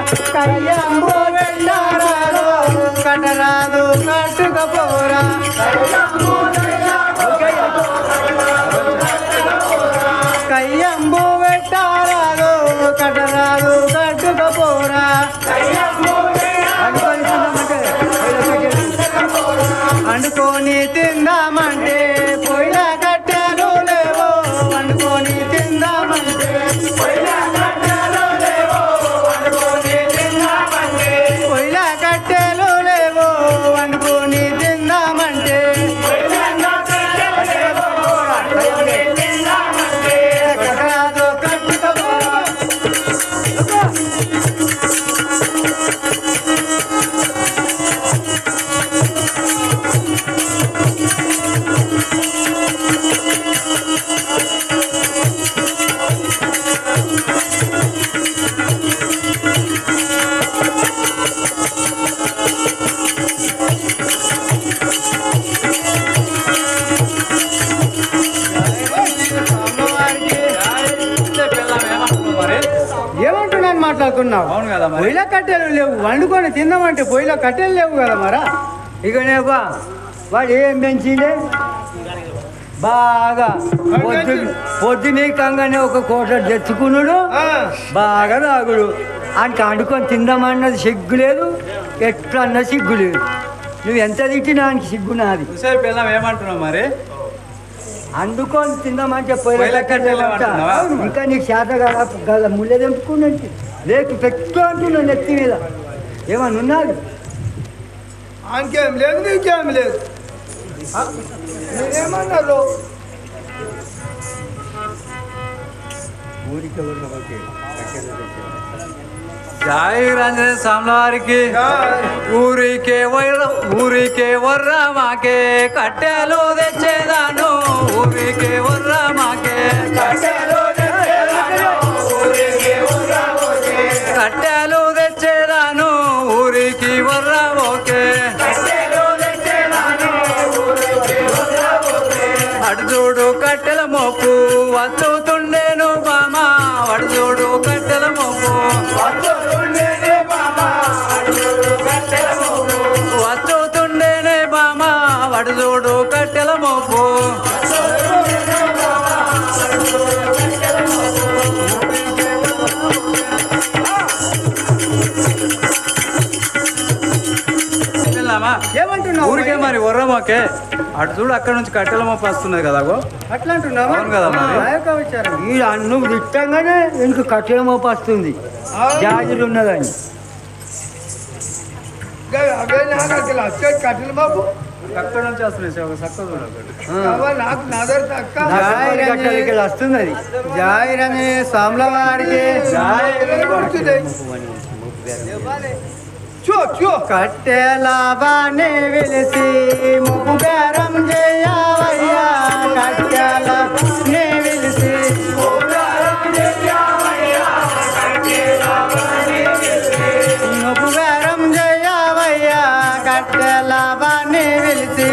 కయ్యంబు వెళ్ళారాదో కట్టరాదు కట్టుకపోరా కయ్యంబు పెట్టారాదో కట్టరాదు కట్టుకపోరా వండుకొని తిందామంటే పొయ్యిల కట్టెలు లేవో వండుకొని తిందామంటే పొయ్యిల కట్టెలు లేవో వండుకొని తిందామంటే కట్టరాదు కట్టుకపోరా ఏమంటున్నాను మాట్లాడుతున్నావు? అవును కదా, పొయ్యిల కట్టెలు లేవు వండుకొని తిందామంటే పొయ్యిల కట్టెలు లేవు కదా మరా. ఇకనే వాడు ఏం పెంచిండే బాగా పొద్దునీకంగానే ఒక కోట తెచ్చుకున్నాడు బాగా తాగుడు ఆయనకి వండుకొని తిందామన్నది సిగ్గు లేదు ఎట్లన్నా సిగ్గు లేదు. నువ్వు ఎంత తిట్టినా ఆయనకి సిగ్గు నాది. పిల్లం ఏమంటున్నావు మరి? అందుకొని తిందామంటే పొయ్యిల కట్టెలు ఇంకా నీకు చేత కదా ముళ్ళే తెంపుకున్నట్టు లేక పెట్టు అంటున్నావు నెత్తి మీద ఏమన్నా ఉన్నది? ఇంకేం లేదు నీకేం లేదు. నేనేమన్నారు జై రంజన స్వాముల వారికి. ఊరికే వర్రా మాకే కట్టెలు తెచ్చేదాను ఊరికే వర్రా మాకే కట్టెలు తెచ్చేదాను ఊరికి వర్రా ఓకే అడుచూడు కట్టెల మోపు వస్తుండేను బామా అడుచూడు కట్టెల మోపు వస్తుండేనే బామా వడుచూడు కట్టెల మోపు ఏమంటున్నావు? ఊరికే మరి వర్రమాకే అటు చూడు అక్కడ నుంచి కట్టెల మోపు వస్తున్నది కదా. అట్లా అంటున్నావా? అవును కదా మరి. ఈ నువ్వు తిట్టంగానే ఇంక కట్టెల మోపు వస్తుంది జాజులు ఉన్నదని. అవే నాకు అసలు వచ్చేది కట్టెలు బాబు అక్కడ నుంచి వస్తున్నాయి ఒక సక్క చూడకండి. నాకు నా దగ్గర తక్క వస్తుంది అది. జై రంజనే స్వాముల వారికి. కట్టెల బానే వెలిసి ముగ్గు బేరం చేయవయ్యా కట్టెల నే వెలిసి ముగ్గు బేరం చేయవయ్యా కట్టెల బానే వెలిసి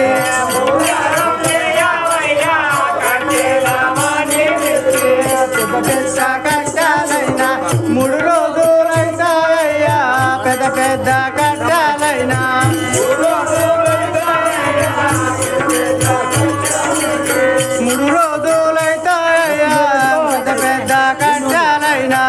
పెద్ద కట్టెలైనా 3 రోజులైతాయ్యా పెద్ద పెద్ద కట్టెలైనా 3 రోజులైతాయ్యా పెద్ద పెద్ద కట్టెలైనా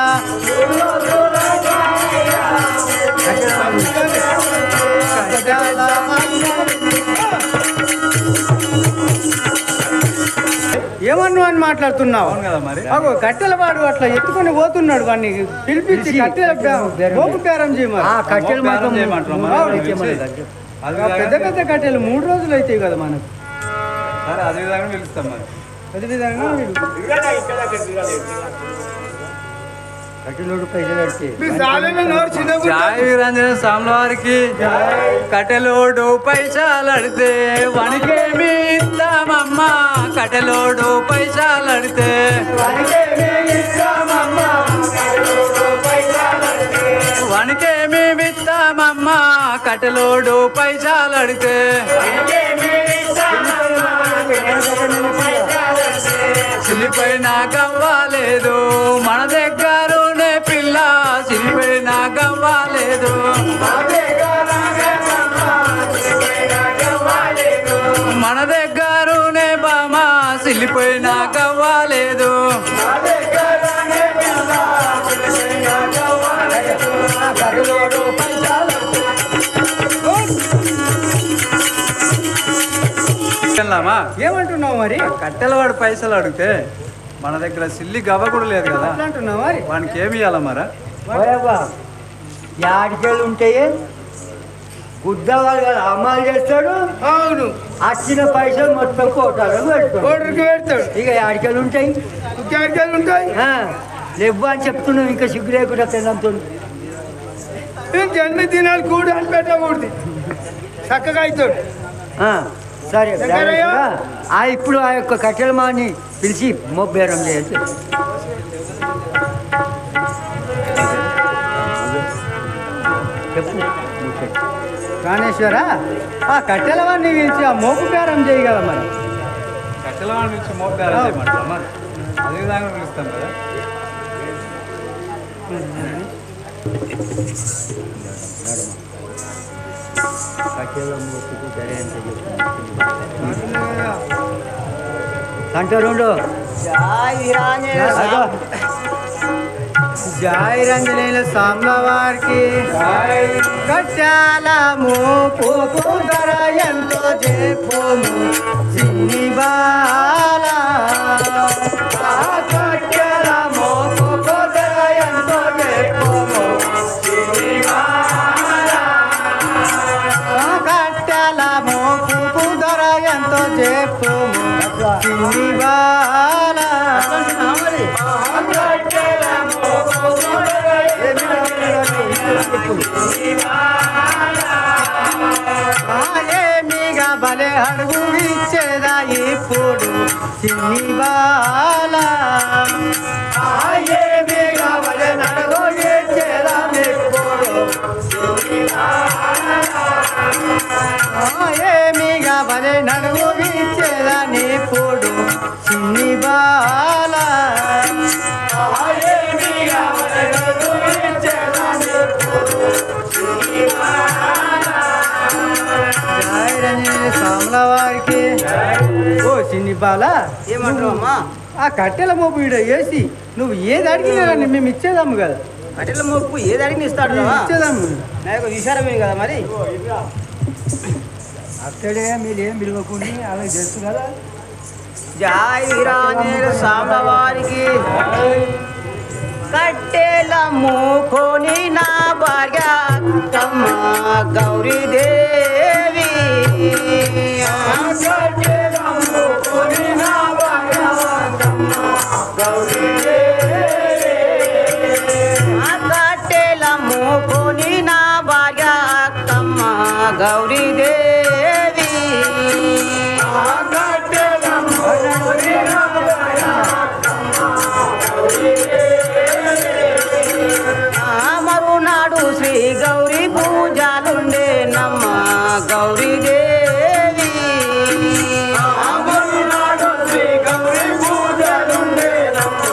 ఏమన్నా అని మాట్లాడుతున్నావు? అగో కట్టెల వాడు అట్లా ఎత్తుకొని పోతున్నాడు వాడిని పిలిపించి కట్టెల బొమ్మ బేరం చేయమని. కట్టెలు పెద్ద పెద్ద కట్టెలు 3 రోజులు అవుతాయి కదా మనకు. అదే విధంగా పిలుస్తాం మరి. అదే విధంగా కట్టెలోడు పైసలు కడితే జై రంజన స్వాముల వారికి. కట్టెలోడు పైసలడితే వనికేమి ఇస్తామమ్మా కట్టెలోడు పైసలడితే వనికేమి ఇస్తామమ్మా కట్టెలోడు పైసలడితే సిలిపైన గవ్వలేదు మన దగ్గరునే పిల్ల సిలిపైన గవ్వ గవ్వలేదు మన దగ్గరునే బామా సిల్లిపోయినా గవ్వలేదు ఏమంటున్నావు మరి? కట్టెల వాడు పైసలు అడిగితే మన దగ్గర సిల్లి గవ్వ కూడా లేదు కదా అంటున్నావు మరి? వానికి ఏమి ఇవ్వాలా మరా? యాడికెళ్ళి ఉంటాయి గుద్దవాళ్ళు కదా అమ్మాలు చేస్తాడు. అవును వచ్చిన పైసలు మొత్తం కోటరికి పెడతాడు. ఇక యాడికెళ్ళి ఉంటాయి ఇంకెక్కడికి ఉంటాయి లేవు అని చెప్తున్నావు. ఇంకా సిగ్గు లేకుండా తెల్లంతో జన్మ దినాలు కూడా అని పెట్టకూడదు చక్కగా అవుతాడు. సరే ఇప్పుడు ఆ యొక్క కట్టెల మాని పిలిచి మొబ్బేరం చేయొచ్చు. చెప్పు ప్రాణేశ్వర, ఆ కట్టెల వాడిని పిలిచి ఆ మోపు బేరం చేయగల మరి. కట్టెల వాడిని పిలిచి మోపు బేరం చేయమంటారా మరి? అదే విధంగా పిలుస్తాం కదా. కట్టెల మోపుకు సరే అంటే అంటే రెండు జై రంజనేల సామ్లవారికి కట్టాల మోపు ధర ఎంతో చెప్పోము చిన్ని బాల కట్టాల మోపు ధర ఎంతో చెప్పోము చిన్ని బాల కట్టాల మోపు ధర ఎంతో చెప్పోము చిన్ని బాల ఏమిగా భలే అడుగు ఇచ్చేదా ఇప్పుడు చిన్ని బాల ఏమిగా భలే అడుగు ఇచ్చేదా ఇప్పుడు ఏమిగా భలే నడుగు ఇచ్చేదా ఇప్పుడు చిన్ని బాల సామ్లవారికి ఓ చిన్ని బాల ఏమంటావమ్మా? ఆ కట్టెల మోపు ఈడ వేసి నువ్వు ఏది అడిగినా మేము ఇచ్చేదాము కదా. కట్టెల మోపు ఏది అడిగిన ఇస్తాడు ఇచ్చేదాము. నాకు విచారమే కదా మరి. అక్కడే మీరు ఏం పిలవకుండా అలా తెలుసు కదా. జై వీరాంజనేయ సాంబవారికి కట్టెల మోకొని నా భార్య అక్కమ్మ గౌరీదేవి కట్టెల మోకొని నా భార్య అక్కమ్మ గౌరీదేవి కట్టెల మోకొని నా భార్య అక్కమ్మ గౌరీదేవి మరునాడు శ్రీ గౌరీ పూజలుండే నమ్మ గౌరీదేవి మరునాడు శ్రీ గౌరీ పూజలుండే నమ్మ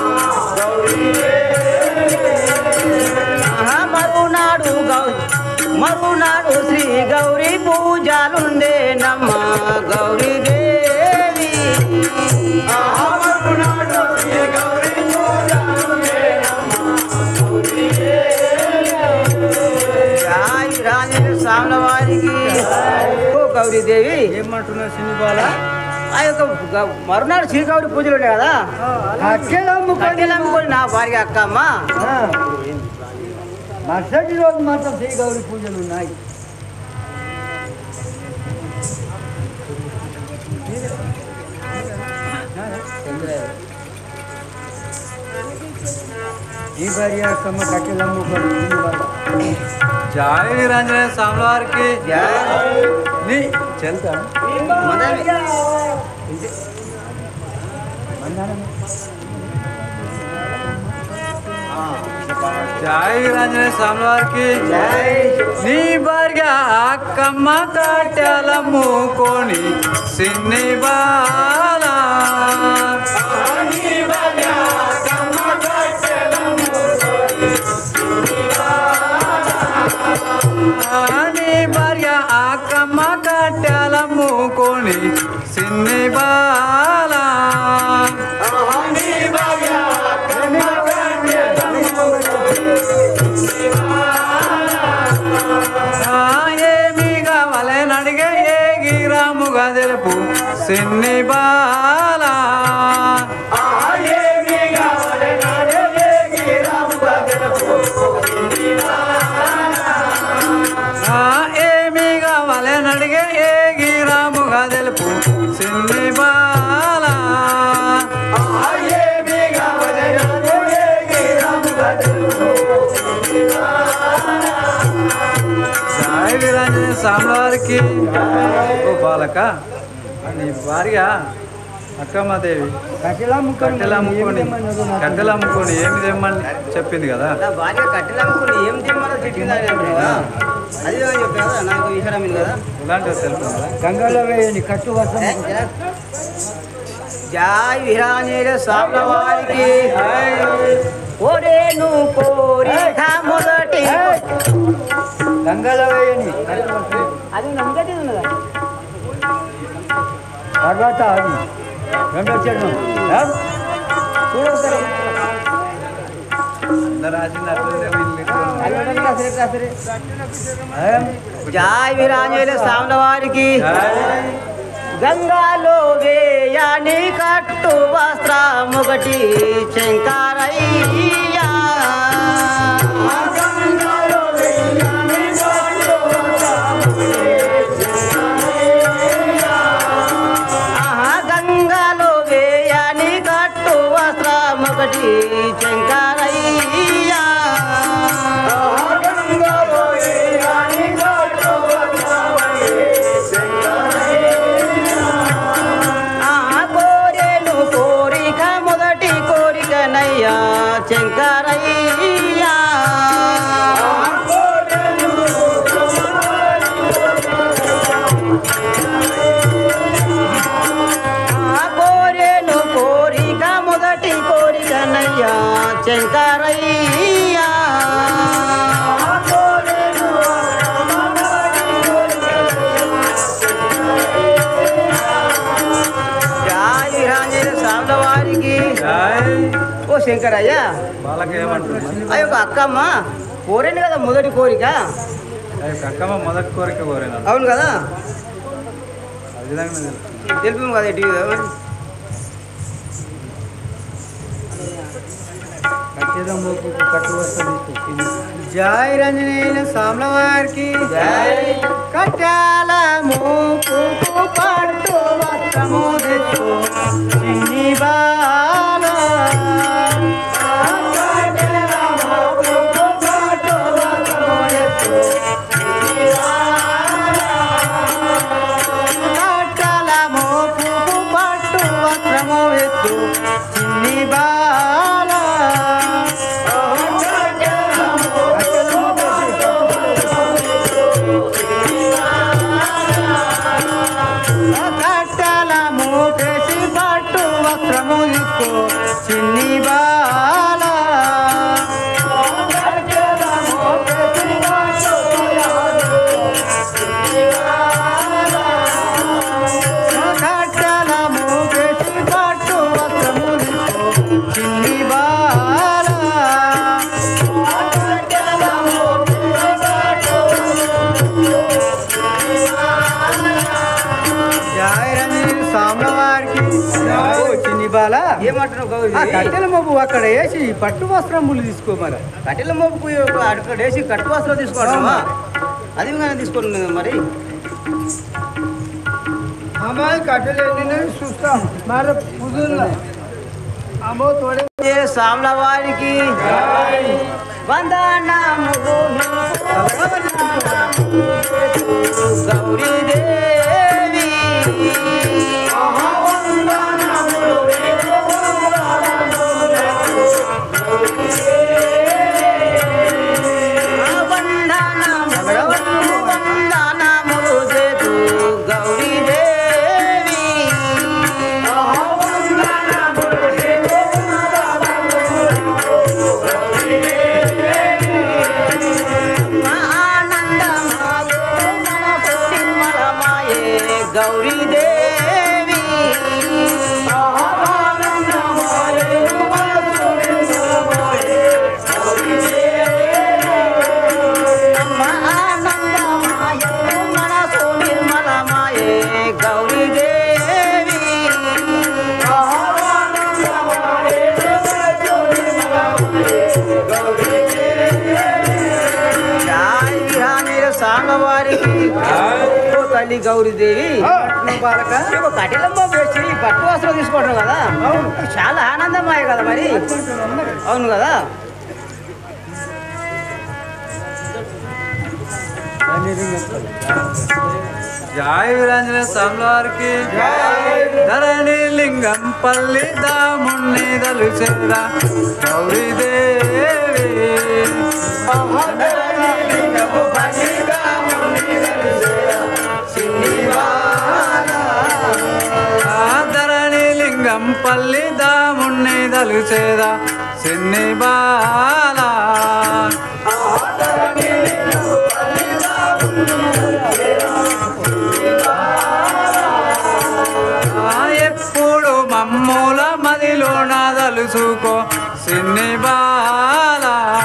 మరునాడు శ్రీ గౌరీ పూజలుండే నమ్మ గౌరీదేవి సామ్లవారికి ఓ గౌరీదేవి ఏమంటున్నావు చిన్ని బాల? ఆ యొక్క మరునాడు శ్రీ గౌరీ పూజలు ఉండే కదా. కట్టెలు అమ్ముకొని నా భార్య అక్కమ్మ మరుసటి రోజు మాత్రం శ్రీ గౌరీ పూజలు ఉన్నాయి. ఈ భార్య అక్కమ్మ కట్టెలు అమ్ముకొని జై వీరాంజనేయ సామ్లవారికి నీ చెల్తా జై వీరాంజనేయ స్వామివారికి నీ భార్య అక్కమ్మ కట్టెల మూకొని సిన్ని బాల సిన్ని బాల ఏమి కావాలని అడిగే ఏ గిరాముగా తెలుపు సిన్ని బాల ఏమి కావాలని అడిగే ఏ గిరాముగా తెలుపు సిన్ని బాల సాయి వీరాంజనేయ స్వామి వారికి ఓ బాలక నీ భార్య అక్కమ్మదేవి కట్టెలు అమ్ముకొని ఏమి తెమ్మని చెప్పింది కదా. భార్య కట్టెలు అమ్ముకొని ఏం తెమ్మని చెప్పింది అది చెప్పాను నాకు విషయం కదా. ఇలాంటివి తెలుపు గంగలో వేయండి కట్టు వస్త్రం. జై వీరాంజనేయ స్వామి వారికి ఓరేను కోరిక మొదటి గంగలో వేయండి. అది నమ్మకటి ఉన్నదా తర్వాత అది రెండో చెడు చూడవుతారు. జై వీరాంజనేయ స్వామి వారికి గంగాలో వేయాని కట్టు వస్త్రముగటి శంకరయ్యా గంగాలో వేయాని కట్టు వస్త్రముగటి శంకరయ్యా నయ్యా శంకరయ్యా కోరేను కోరిక మొదటి కోరిక నయ్యా శంకరయ్యా జై వీరాంజనేయ స్వామి వారికి ఓ శంకరయ్య వాళ్ళకి ఏమంటుంది ఆ యొక్క అక్కమ్మ కోరేను కదా మొదటి కోరిక. అక్కమ్మ మొదటి కోరిక కోరేనా? అవును కదా, ఆ విధంగా తెలుపు కదా టీవీ. కట్టు వస్త్రం జై రంజనేయ స్వామి వారికి కట్టాల మూపు పట్టు వస్త్రము తెచ్చు చిన్ని బాల కట్టాల మూపు పట్టు వస్త్రము తెచ్చు చిన్ని బాల కట్టల మూపేసి పట్టు వస్త్రము ఇస్తూ చిన్ని బాల కట్టల మూపేసి పట్టు వస్త్రము ఇస్తూ చిన్ని బాల జై రంజనేయ స్వామి వారికి చిన్ని బాల ఏమంటున్నావు గౌరీ? కట్టెల మబ్బు అక్కడ వేసి పట్టు వస్త్రములు తీసుకో మరి. కట్టెల మోపుకు అక్కడ వేసి కట్టు వస్త్రం తీసుకోవడమా? అది కానీ తీసుకోండి మరి. అమ్మాయి కట్టెలు ఎన్ని చూస్తాం మరి పుదుల్లో అమ్మో తోడే స్వాముల వారికి వందనములు గౌరీదేవి వందనములు చేతు గౌరీదేవి గౌరీదేవి స్వామివారికి ఓ తల్లి గౌరీదేవి బాలక కటిలమ్మ వేసి పట్టు వస్త్రం తీసుకోవడం కదా చాలా ఆనందమాయ కదా మరి అవును కదా జై వీరాంజనేయ స్వామి వారికి ధరణి లింగం పల్లి దాముణ్ణి దలుచేరా గౌరీదేవి ధరణి లింగం పల్లి దాముణ్ణి దలుచేరా సిన్ని బాల ఎప్పుడు మమ్ముల మదిలో నా దలుసుకో సిన్ని బాల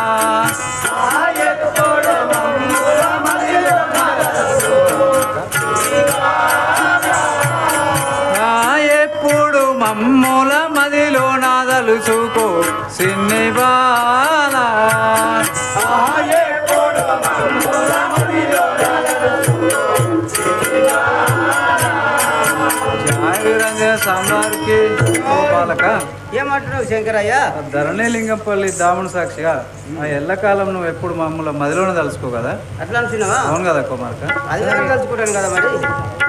ఎప్పుడు మమ్ముల మదిలో నా దలుసుకో సిన్ని బాల సాంబార్కి బాలక ఏమంటున్నావు శంకరయ్య ధరణిలింగంపల్లి దాముని సాక్షిగా ఆ ఎల్లకాలం నువ్వు ఎప్పుడు మమ్మల్ని మదిలోనే తలుసుకో కదా అట్లా అనుకున్నావా అవును కదా కుమార్క అది తలుచుకుంటాను కదా మరి